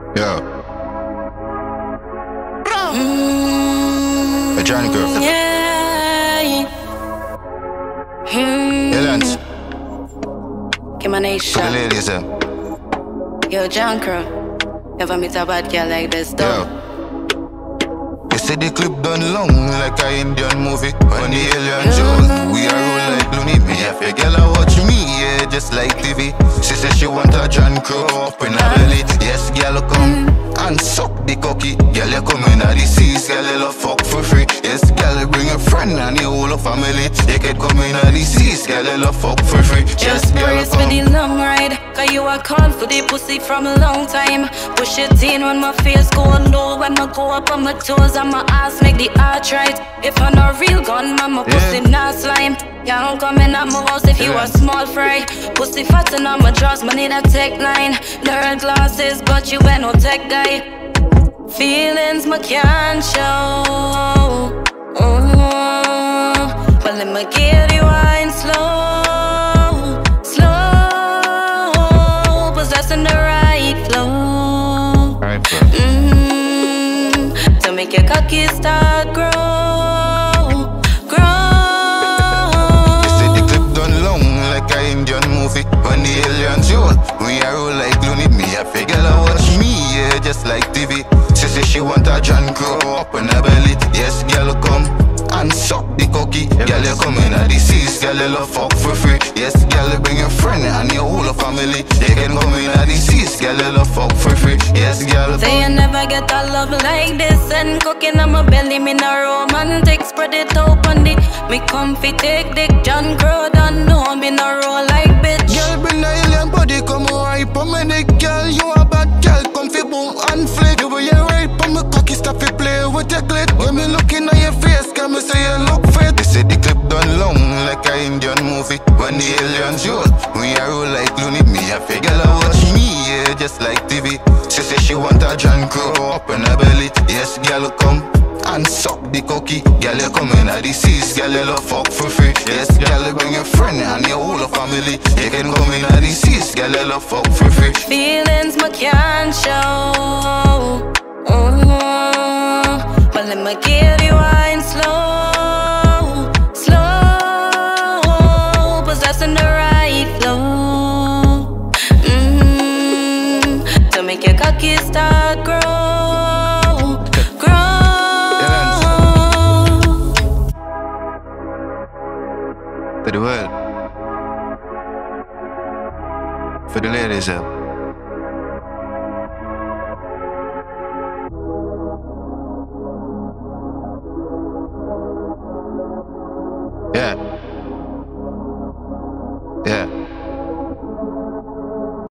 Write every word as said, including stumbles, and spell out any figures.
Yeah. Mm, A Johnny girl. yeah. Mm. Aliens. For the Keemanation. ladies, eh? Yo, John Crow. Never meet a bad girl like this, though. Yeah. You see the clip done long like a Indian movie. When the aliens roll, we are roll like Looney. Me have a girl a watch me, yeah, just like T V. She say she want a John Crow up in her belly. Yes, girl, come and suck the cocky. Girl, you come in at the seas, girl, you love fuck for free. Yes, girl, you bring a friend and the whole of family. You can come in at the seas, girl, you love fuck for free. Yes, Just girl, brace for come. the long ride, cause you are called for the pussy from a long time. Push it in when my face go low, when I go up on my toes and my ass make the arch right. If I'm not real gun, man, my pussy not slime. Y'all come in at my house if you Yeah. a small fry. Pussy fat and on my jaws, man, need a tech line. Learn glasses, but you ain't no tech guy. Feelings my can't show. Mm. But let me give you wine slow, slow, possessing the right flow. Alright, bro. Mm, to make your cocky start grow, grow. You see the clip done long like a Indian movie. When the aliens roll, we are roll like Looney. Me a figure a watch me, yeah, just like T V. She say she want a John Crow up in her belly. Yes, girl, come and suck the cocky. Girl, you come in at the seas, girl, you love fuck for free. Yes, girl, you bring your friend and your whole of family. They can come in at the seas, girl, you love fuck for free. Yes, girl, Say you never get a love like this. And cooking on my belly, me no romantic. Spread it open the me comfy take dick. John Crow don't know me no roll like bitch. girl, bring the alien body, come right on me neck, girl. You a bad girl, come fi boom and flick. You way right on me cocky, stop fi play with your clit. When me looking at your face, can me say you look fit. They say the clip done long like a Indian movie. When the aliens roll, we are roll like Looney. Me a figure a watch me, yeah, just like T V. She say she want a John Crow up in her belly. Yes, girl, come and suck the cocky. Girl, you come in at the seas, girl, you love fuck for free. Yes, girl, you bring your friend and your whole of family. You can come in at the seas, girl, you love fuck for free. Feelings my can't show. Mm, but let me give you wine slow, slow, possessing the right flow. Mm, to make your cocky start grow, grow. For the world, for the ladies, uh. Yeah. Yeah.